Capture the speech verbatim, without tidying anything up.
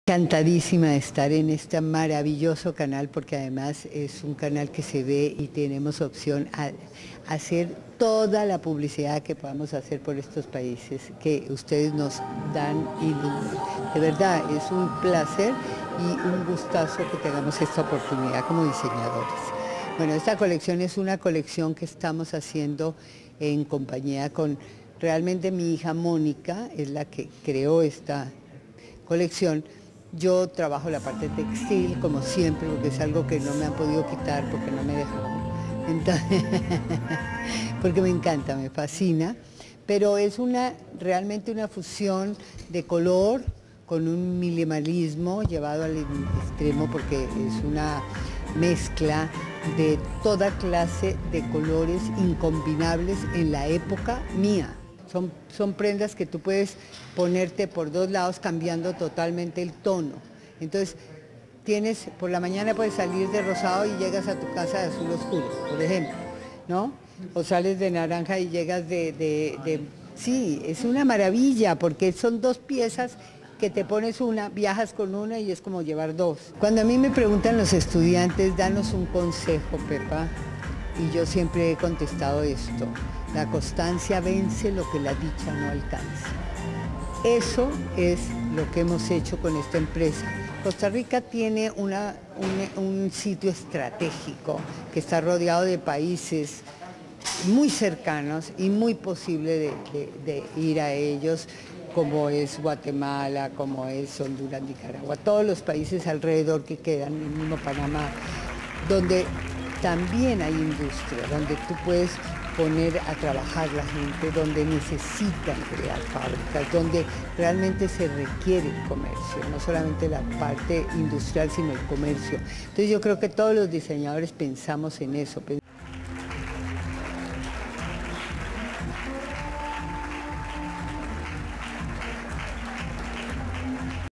Encantadísima de estar en este maravilloso canal porque además es un canal que se ve y tenemos opción a hacer toda la publicidad que podamos hacer por estos países que ustedes nos dan y de verdad es un placer y un gustazo que tengamos esta oportunidad como diseñadores. Bueno, esta colección es una colección que estamos haciendo en compañía con realmente mi hija Mónica, es la que creó esta colección. Yo trabajo la parte textil, como siempre, porque es algo que no me han podido quitar porque no me dejan. Entonces, porque me encanta, me fascina. Pero es una, realmente una fusión de color con un minimalismo llevado al extremo porque es una mezcla de toda clase de colores incombinables en la época mía. Son, son prendas que tú puedes ponerte por dos lados cambiando totalmente el tono. Entonces, tienes, por la mañana puedes salir de rosado y llegas a tu casa de azul oscuro, por ejemplo, ¿no? O sales de naranja y llegas de, de, de... Sí, es una maravilla porque son dos piezas que te pones una, viajas con una y es como llevar dos. Cuando a mí me preguntan los estudiantes, danos un consejo, Pepa, y yo siempre he contestado esto: la constancia vence lo que la dicha no alcanza. Eso es lo que hemos hecho con esta empresa. Costa Rica tiene una, un, un sitio estratégico que está rodeado de países muy cercanos y muy posible de, de, de ir a ellos, como es Guatemala, como es Honduras, Nicaragua, todos los países alrededor que quedan, el mismo Panamá, donde también hay industria, donde tú puedes poner a trabajar la gente, donde necesitan crear fábricas, donde realmente se requiere el comercio, no solamente la parte industrial, sino el comercio. Entonces yo creo que todos los diseñadores pensamos en eso.